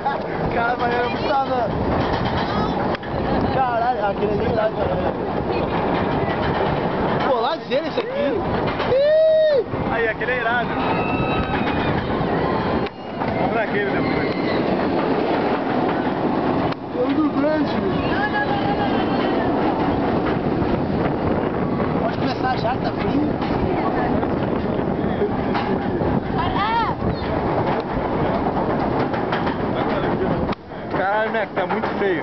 Cara, mas era muito danado. Caralho, aquele ali lá. Pô, lá dele esse aqui. Aí, aquele é irado. Vamos pra aquele depois. Eu do grande. Pode começar já, que tá frio. Caralho, Mac, tá muito feio.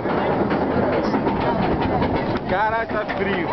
Caralho, tá frio.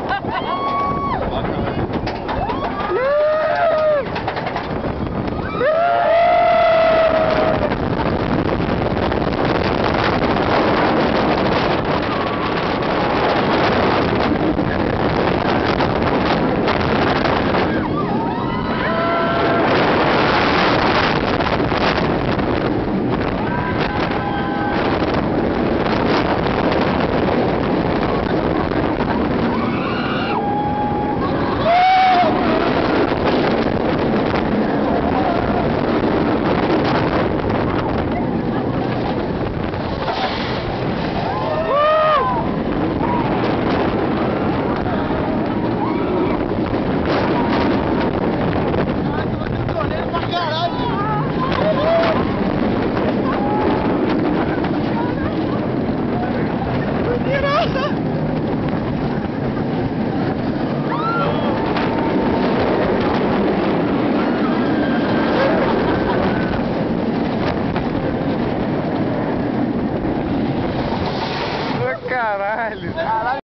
Caralho!